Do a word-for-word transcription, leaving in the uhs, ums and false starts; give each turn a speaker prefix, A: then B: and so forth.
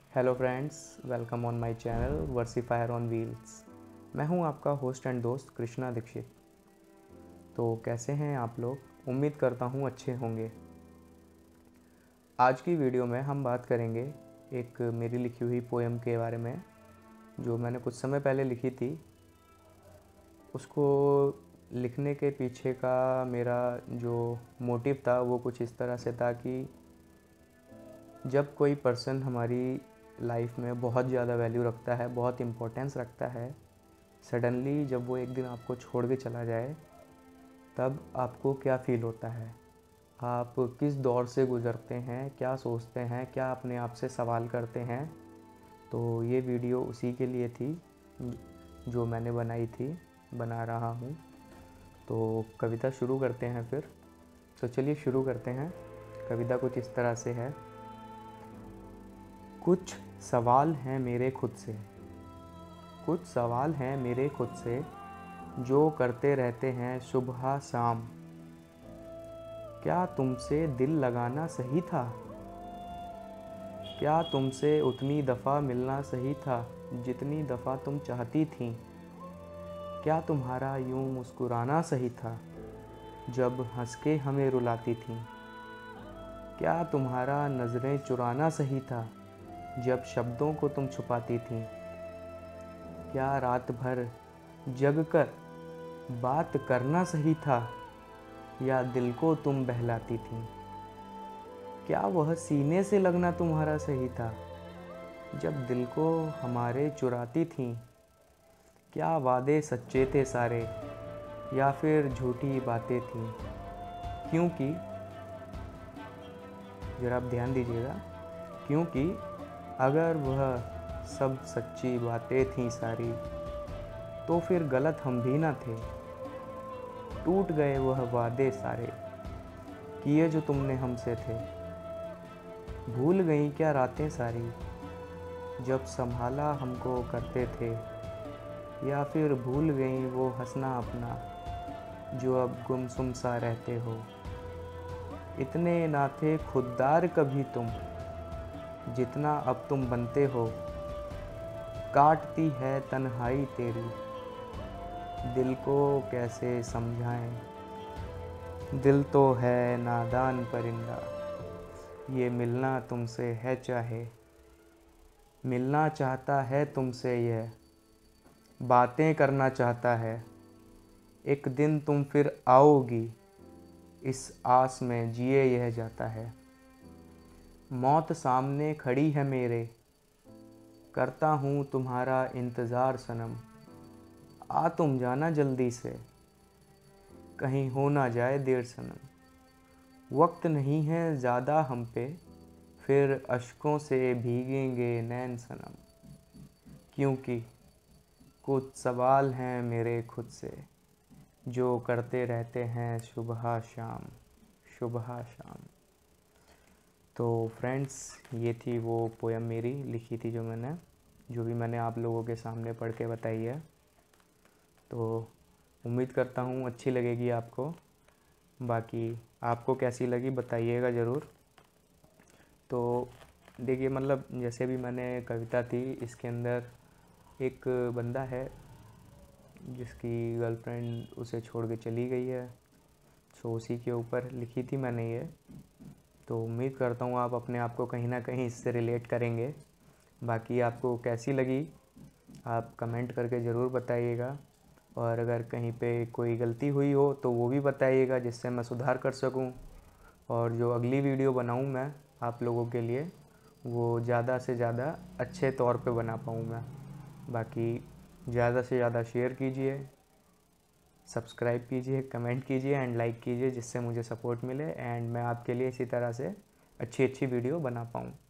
A: Hello friends, welcome on my channel versifier on wheels. मैं हूं आपका होस्ट एंड दोस्त कृष्णा दीक्षित। तो कैसे हैं आप लोग? उम्मीद करता हूं अच्छे होंगे। आज की वीडियो में हम बात करेंगे एक मेरी लिखी हुई पोएम के बारे में, जो मैंने कुछ समय पहले लिखी थी। उसको लिखने के पीछे का मेरा जो मोटिव था वो कुछ इस तरह से था कि जब कोई पर्सन हमारी लाइफ में बहुत ज़्यादा वैल्यू रखता है, बहुत इम्पोर्टेंस रखता है, सडनली जब वो एक दिन आपको छोड़ के चला जाए, तब आपको क्या फ़ील होता है? आप किस दौर से गुज़रते हैं? क्या सोचते हैं? क्या अपने आप से सवाल करते हैं? तो ये वीडियो उसी के लिए थी जो मैंने बनाई थी, बना रहा हूँ। तो कविता शुरू करते हैं फिर। तो चलिए शुरू करते हैं। कविता कुछ इस तरह से है। कुछ सवाल हैं मेरे खुद से, कुछ सवाल हैं मेरे खुद से, जो करते रहते हैं सुबह शाम। क्या तुमसे दिल लगाना सही था? क्या तुमसे उतनी दफ़ा मिलना सही था जितनी दफ़ा तुम चाहती थीं? क्या तुम्हारा यूं मुस्कुराना सही था जब हंस के हमें रुलाती थीं? क्या तुम्हारा नज़रें चुराना सही था जब शब्दों को तुम छुपाती थीं? क्या रात भर जग कर बात करना सही था या दिल को तुम बहलाती थीं? क्या वह सीने से लगना तुम्हारा सही था जब दिल को हमारे चुराती थीं? क्या वादे सच्चे थे सारे या फिर झूठी बातें थीं? क्योंकि ज़रा आप ध्यान दीजिएगा, क्योंकि अगर वह सब सच्ची बातें थीं सारी, तो फिर गलत हम भी ना थे। टूट गए वह वादे सारे किए जो तुमने हमसे थे। भूल गई क्या रातें सारी जब संभाला हमको करते थे? या फिर भूल गई वो हंसना अपना जो अब गुमसुम सा रहते हो? इतने ना थे खुददार कभी तुम जितना अब तुम बनते हो। काटती है तन्हाई तेरी, दिल को कैसे समझाएं? दिल तो है नादान परिंदा, ये मिलना तुमसे है चाहे। मिलना चाहता है तुमसे यह, बातें करना चाहता है। एक दिन तुम फिर आओगी, इस आस में जिए यह जाता है। मौत सामने खड़ी है मेरे, करता हूँ तुम्हारा इंतज़ार सनम। आ तुम जाना जल्दी से, कहीं हो ना जाए देर सनम। वक्त नहीं है ज़्यादा हम पे, फिर अश्कों से भीगेंगे नैन सनम। क्योंकि कुछ सवाल हैं मेरे खुद से, जो करते रहते हैं सुबह शाम, सुबह शाम। तो फ्रेंड्स, ये थी वो पोएम मेरी लिखी थी जो मैंने जो भी मैंने आप लोगों के सामने पढ़ के बताई है। तो उम्मीद करता हूँ अच्छी लगेगी आपको। बाकी आपको कैसी लगी बताइएगा ज़रूर। तो देखिए, मतलब जैसे भी मैंने कविता थी, इसके अंदर एक बंदा है जिसकी गर्लफ्रेंड उसे छोड़ के चली गई है। सो उसी के ऊपर लिखी थी मैंने ये। तो उम्मीद करता हूँ आप अपने आप को कहीं ना कहीं इससे रिलेट करेंगे। बाकी आपको कैसी लगी आप कमेंट करके ज़रूर बताइएगा, और अगर कहीं पे कोई गलती हुई हो तो वो भी बताइएगा जिससे मैं सुधार कर सकूं, और जो अगली वीडियो बनाऊं मैं आप लोगों के लिए वो ज़्यादा से ज़्यादा अच्छे तौर पे बना पाऊँ मैं। बाकी ज़्यादा से ज़्यादा शेयर कीजिए, सब्सक्राइब कीजिए, कमेंट कीजिए एंड लाइक कीजिए, जिससे मुझे सपोर्ट मिले एंड मैं आपके लिए इसी तरह से अच्छी अच्छी वीडियो बना पाऊँ।